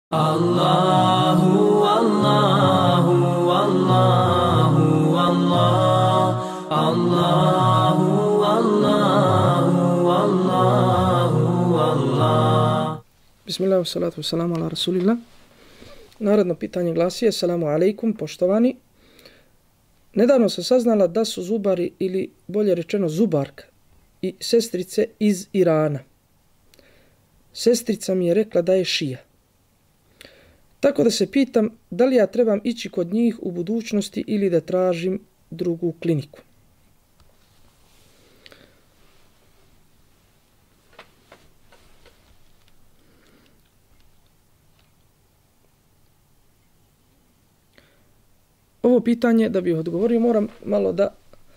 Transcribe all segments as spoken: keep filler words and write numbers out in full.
Allahu, Allahu, Allahu, Allah, Allahu, Allahu, Allahu, Allah. Bismillah, salatu wassalamu ala rasulillah. Narodno pitanje glasi: Assalamu alaikum, poštovani. Nedavno sam saznala da su zubari, ili bolje rečeno zubarka, i sestrice iz Irana. Sestrica mi je rekla da je šija. Tako da se pitam da li ja trebam ići kod njih u budućnosti ili da tražim drugu kliniku. Ovo pitanje, da bih odgovorio, moram malo da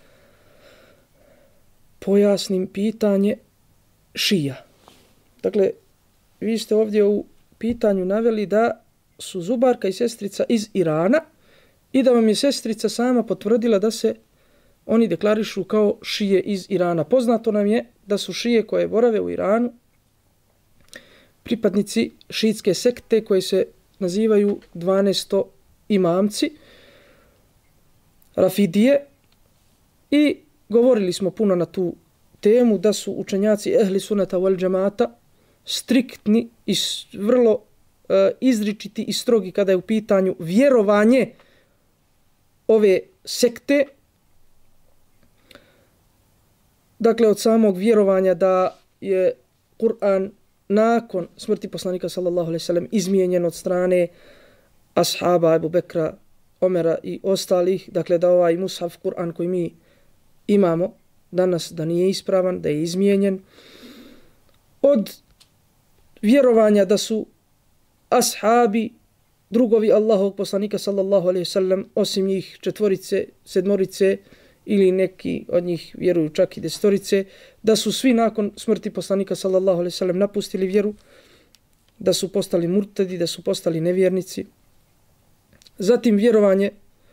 pojasnim pitanje šija. Dakle, vi ste ovdje u pitanju naveli da su zubarka i sestrica iz Irana i da vam je sestrica sama potvrdila da se oni deklarišu kao šije iz Irana. Poznato nam je da su šije koje borave u Iranu pripadnici šiitske sekte koje se nazivaju dvanaesto imamci, Rafidije, i govorili smo puno na tu temu da su učenjaci ehli sunata wal džemata striktni i vrlo uh, izričiti i strogi kada je u pitanju vjerovanje ove sekte. Dakle, od samog vjerovanja da je Kur'an nakon smrti poslanika sallallahu alejhi ve sellem izmijenjen od strane ashaba Ebu Bekra, Omera i ostalih, dakle da ovaj mushaf Kur'an koji mi imamo danas da nije ispravan, da je izmijenjen. Od vjerovanja da su ashabi, drugovi Allahovog poslanika sallallahu alejhi ve sellem, osim njih četvorice, sedmorice ili neki od njih vjeruju čak i desetorice, da su svi nakon smrti poslanika sallallahu alejhi ve sellem napustili vjeru, da su postali murtedi, da su postali nevjernici. Zatim vjerovanje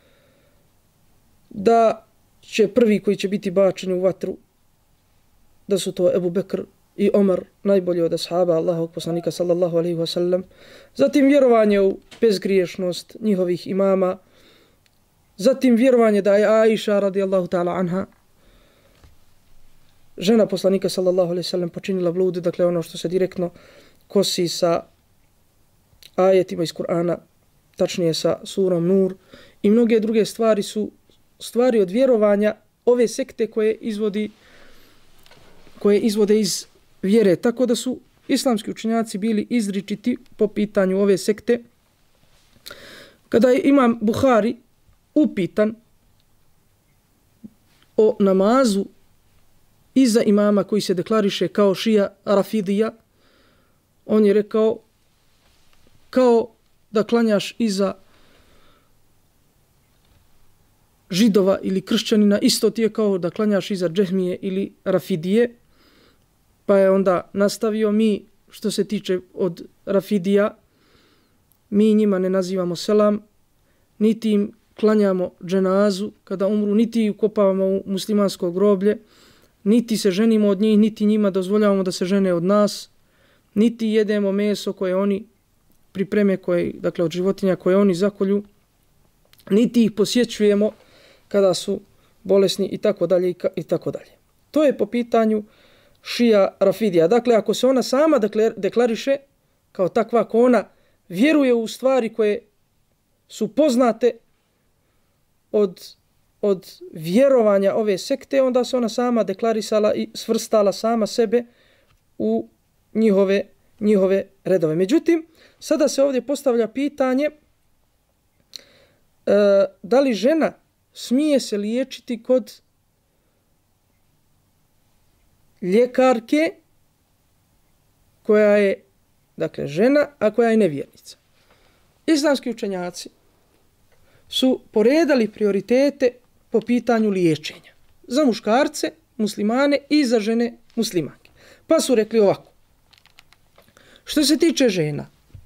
da će prvi koji će biti bačeni u vatru, da su to Ebu Bekr i Omer, najbolji od ashaba Allahovog poslanika sallallahu alejhi ve sellem. Zatim vjerovanje u bezgriješnost njihovih imama. Zatim vjerovanje da je Aisha radijallahu ta'ala anha, žena poslanika sallallahu alejhi ve sellem, počinila blud, dakle ono što se direktno kosi sa ajetima iz Kur'ana, tačnije sa surom Nur, i mnoge druge stvari su stvari od vjerovanja ove sekte koje izvodi koje izvode iz vjere. Tako da su islamski učenjaci bili izričiti po pitanju ove sekte. Kada je imam Buhari upitan o namazu iza imama koji se deklariše kao šija Rafidija, on je rekao kao da klanjaš iza židova ili kršćanina, isto ti je kao da klanjaš iza džehmije ili Rafidije. Pa je onda nastavio: mi što se tiče od Rafidija, mi njima ne nazivamo selam, niti im klanjamo dženazu kada umru, niti ukopavamo u muslimansko groblje, niti se ženimo od njih, niti njima dozvoljavamo da se žene od nas, niti jedemo meso koje oni pripreme, koje, dakle od životinja koje oni zakolju, niti ih posjećujemo kada su bolesni i tako dalje i tako dalje. To je po pitanju šija Rafidija. Dakle, ako se ona sama deklariše kao takva, ako ona vjeruje u stvari koje su poznate od, od vjerovanja ove sekte, onda se ona sama deklarisala i svrstala sama sebe u njihove, njihove redove. Međutim, sada se ovdje postavlja pitanje e, da li žena smije se liječiti kod ljekarke koja je, dakle, žena, a koja je nevjernica. Islamski učenjaci su poredali prioritete po pitanju liječenja za muškarce, muslimane, i za žene muslimanke. Pa su rekli ovako: što se tiče žena,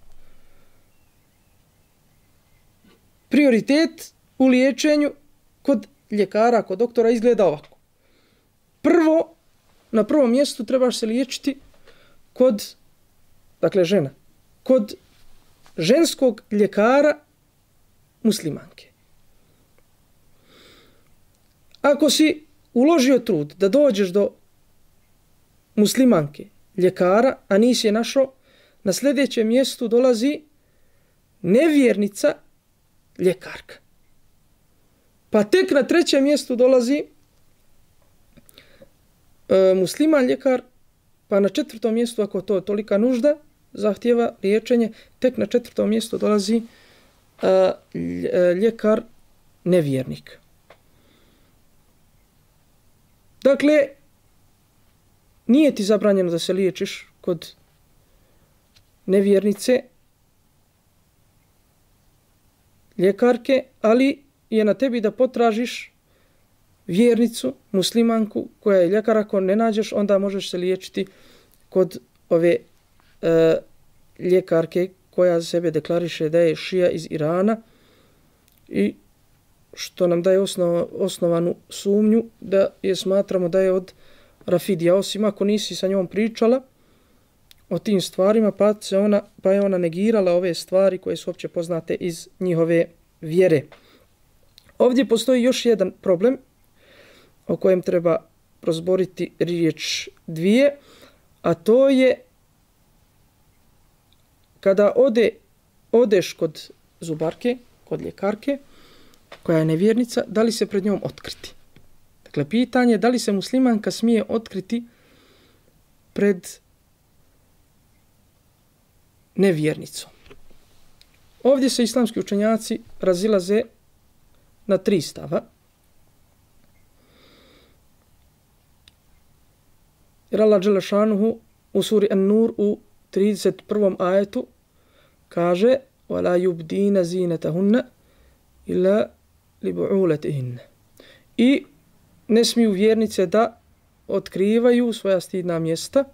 prioritet u liječenju kod ljekara, kod doktora izgleda ovako. Prvo, na prvom mjestu trebaš se liječiti kod, dakle žena, kod ženskog ljekara muslimanke. Ako si uložio trud da dođeš do muslimanke ljekara, a nisi je našao, na sljedećem mjestu dolazi nevjernica ljekarka. Pa tek na trećem mjestu dolazi e, musliman ljekar, pa na četvrtom mjestu, ako to tolika nužda zahtjeva liječenje, tek na četvrtom mjestu dolazi e, ljekar nevjernik. Dakle, nije ti zabranjeno da se liječiš kod nevjernice ljekarke, ali je na tebi da potražiš vjernicu, muslimanku koja je ljekar. Ako ne nađeš, onda možeš se liječiti kod ove e, ljekarke koja za sebe deklariše da je šija iz Irana i što nam daje osnov, osnovanu sumnju da je smatramo da je od Rafidija, osim ako nisi sa njom pričala o tim stvarima, pa, se ona, pa je ona negirala ove stvari koje su opće poznate iz njihove vjere. Ovdje postoji još jedan problem o kojem treba prozboriti riječ dvije, a to je kada ode, odeš kod zubarke, kod ljekarke, koja je nevjernica, da li se pred njom otkriti? Dakle, pitanje je da li se muslimanka smije otkriti pred nevjernicom. Ovdje se islamski učenjaci razilaze na tri stava. Jer Allah dželešanuhu u suri An-Nur u trideset prvom ajetu kaže وَلَا يُبْدِينَ زِينَتَهُنَّ إِلَّا لِبُعُولَتِهِنَّ. I ne smiju vjernice da otkrivaju svoja stidna mjesta.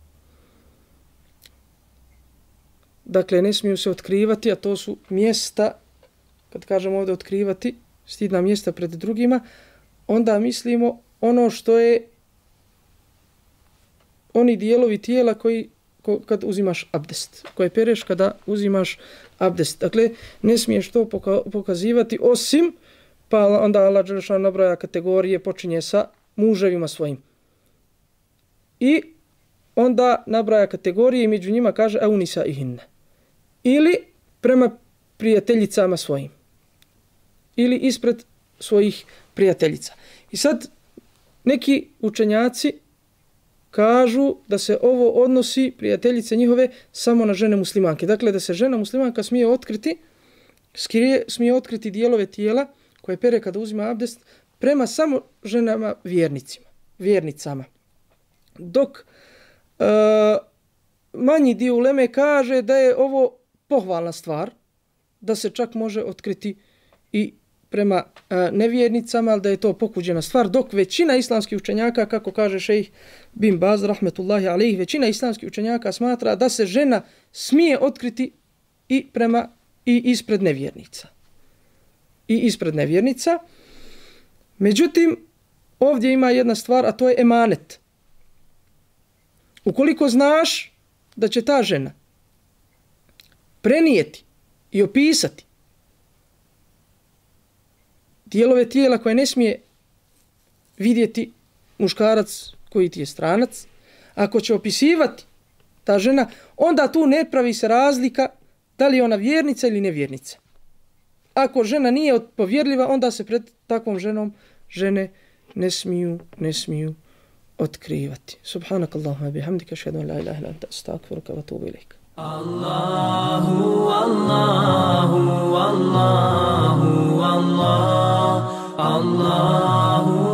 Dakle, ne smiju se otkrivati, a to su mjesta, kad kažemo ovdje otkrivati, stidna mjesta pred drugima, onda mislimo ono što je oni dijelovi tijela koji ko, kad uzimaš abdest, koje pereš kada uzimaš abdest. Dakle, ne smiješ to poka, pokazivati osim, pa onda Allah dželešan nabraja kategorije, počinje sa muževima svojim. I onda nabraja kategorije i među njima kaže eunisa ihinne. Ili prema prijateljicama svojim. Ili ispred svojih prijateljica. I sad neki učenjaci kažu da se ovo odnosi, prijateljice njihove, samo na žene muslimanke. Dakle, da se žena muslimanka smije otkriti, skrije, smije otkriti dijelove tijela koje pere kada uzima abdest prema samo ženama vjernicima, vjernicama. Dok e, manji dio uleme kaže da je ovo pohvalna stvar, da se čak može otkriti i prema e, nevjernicama, ali da je to pokuđena stvar, dok većina islamskih učenjaka, kako kaže šejh bin Baz, rahmetullahi alejhi, većina islamskih učenjaka smatra da se žena smije otkriti i prema i ispred nevjernica. I ispred nevjernica. Međutim, ovdje ima jedna stvar, a to je emanet. Ukoliko znaš da će ta žena prenijeti i opisati dijelove tijela koje ne smije vidjeti muškarac koji ti je stranac, ako će opisivati ta žena, onda tu ne pravi se razlika da li je ona vjernica ili nevjernica. Ako žena nije povjerljiva, onda se pred takvom ženom žene ne smiju, ne smiju otkrivati. Subhanakallahumma bihamdika, ašhadu an la ilaha illa anta, astaghfiruka wa atubu ilaik. Allahu, Allahu, Allahu, Allah, Allahu.